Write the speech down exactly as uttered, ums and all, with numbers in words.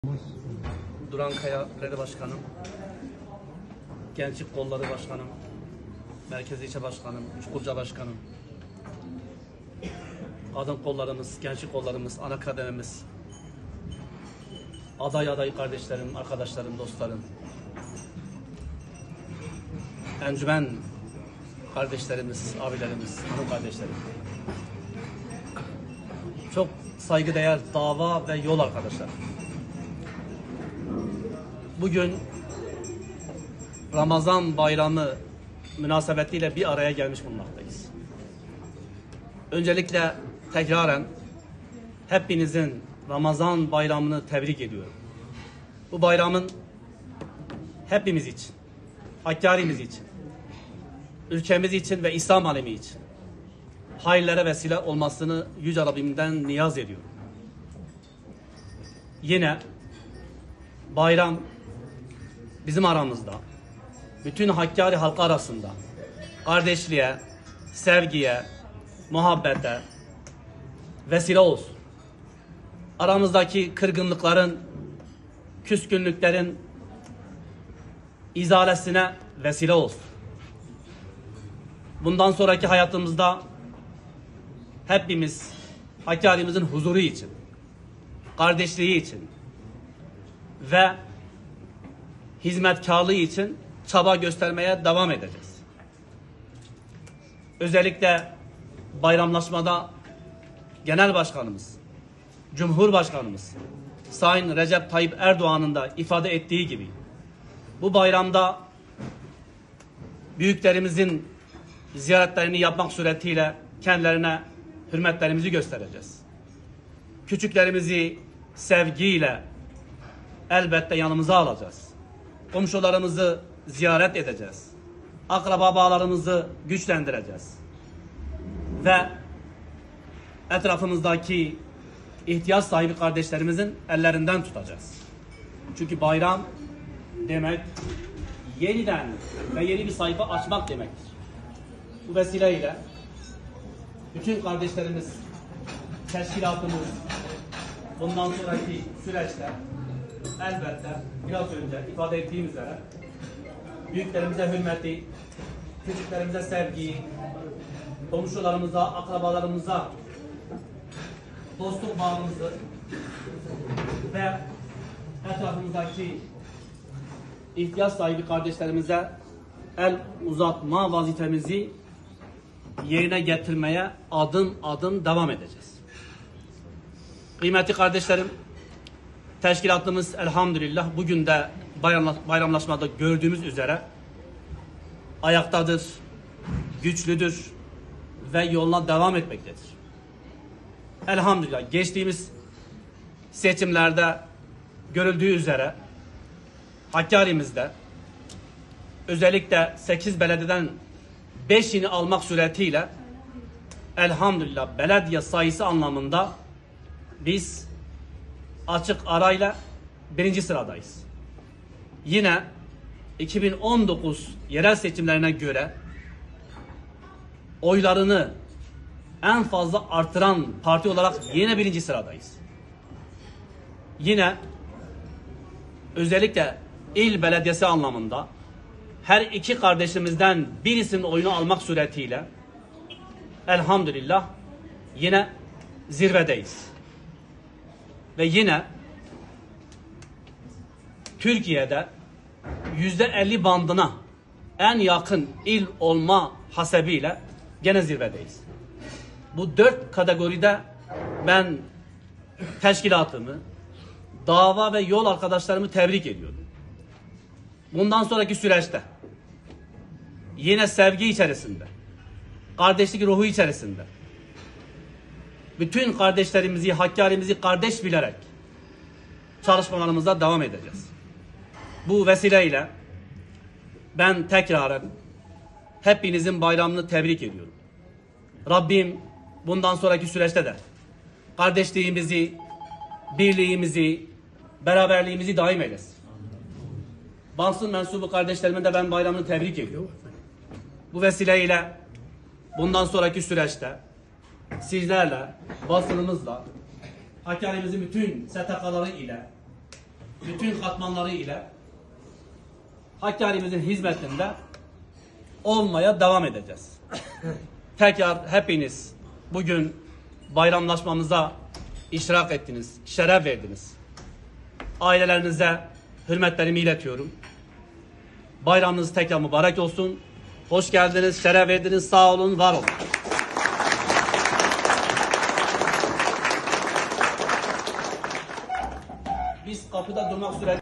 Durankaya Belediye Başkanım, Gençlik Kolları Başkanım, Merkez İlçe Başkanım, Çukurca Başkanım, kadın kollarımız, gençlik kollarımız, ana kademimiz, aday aday kardeşlerim, arkadaşlarım, dostlarım, encümen kardeşlerimiz, abilerimiz, hanım kardeşlerim. Çok saygıdeğer dava ve yol arkadaşlar. Bugün Ramazan bayramı münasebetiyle bir araya gelmiş bulunmaktayız. Öncelikle tekraren hepinizin Ramazan bayramını tebrik ediyorum. Bu bayramın hepimiz için, Hakkari'miz için, ülkemiz için ve İslam alemi için hayırlara vesile olmasını Yüce Rabbimden niyaz ediyorum. Yine bayram bizim aramızda, bütün Hakkari halkı arasında kardeşliğe, sevgiye, muhabbete vesile olsun. Aramızdaki kırgınlıkların, küskünlüklerin izalesine vesile olsun. Bundan sonraki hayatımızda hepimiz Hakkari'mizin huzuru için, kardeşliği için ve hizmetkarlığı için çaba göstermeye devam edeceğiz. Özellikle bayramlaşmada Genel Başkanımız, Cumhurbaşkanımız Sayın Recep Tayyip Erdoğan'ın da ifade ettiği gibi bu bayramda büyüklerimizin ziyaretlerini yapmak suretiyle kendilerine hürmetlerimizi göstereceğiz. Küçüklerimizi sevgiyle elbette yanımıza alacağız. Komşularımızı ziyaret edeceğiz. Akraba bağlarımızı güçlendireceğiz. Ve etrafımızdaki ihtiyaç sahibi kardeşlerimizin ellerinden tutacağız. Çünkü bayram demek yeniden ve yeni bir sayfa açmak demektir. Bu vesileyle bütün kardeşlerimiz, teşkilatımız bundan sonraki süreçte elbette biraz önce ifade ettiğim üzere büyüklerimize hürmeti, küçüklerimize sevgiyi, komşularımıza, akrabalarımıza dostluk bağımızı ve etrafımızdaki ihtiyaç sahibi kardeşlerimize el uzatma vazifemizi yerine getirmeye adım adım devam edeceğiz. Kıymetli kardeşlerim, teşkilatımız elhamdülillah bugün de bayramlaşmada gördüğümüz üzere ayaktadır, güçlüdür ve yoluna devam etmektedir. Elhamdülillah geçtiğimiz seçimlerde görüldüğü üzere Hakkari'mizde özellikle sekiz belediyeden beşini almak suretiyle elhamdülillah belediye sayısı anlamında biz açık arayla birinci sıradayız. Yine iki bin on dokuz yerel seçimlerine göre oylarını en fazla artıran parti olarak yine birinci sıradayız. Yine özellikle il belediyesi anlamında her iki kardeşimizden birisinin oyunu almak suretiyle elhamdülillah yine zirvedeyiz. Ve yine Türkiye'de yüzde elli bandına en yakın il olma hasebiyle gene zirvedeyiz. Bu dört kategoride ben teşkilatımı, dava ve yol arkadaşlarımı tebrik ediyorum. Bundan sonraki süreçte yine sevgi içerisinde, kardeşlik ruhu içerisinde bütün kardeşlerimizi, Hakkari'mizi kardeş bilerek çalışmalarımıza devam edeceğiz. Bu vesileyle ben tekraren hepinizin bayramını tebrik ediyorum. Rabbim bundan sonraki süreçte de kardeşliğimizi, birliğimizi, beraberliğimizi daim eylesin. Basın mensubu kardeşlerimin de ben bayramını tebrik ediyorum. Bu vesileyle bundan sonraki süreçte sizlerle, basınımızla, Hakkari'mizin bütün S T K'ları ile bütün katmanları ile Hakkari'mizin hizmetinde olmaya devam edeceğiz. Tekrar hepiniz bugün bayramlaşmamıza iştirak ettiniz, şeref verdiniz. Ailelerinize hürmetlerimi iletiyorum. Bayramınız tekrar mübarek olsun. Hoş geldiniz, şeref verdiniz, sağ olun, var olun. Biz kapıda durmak üzere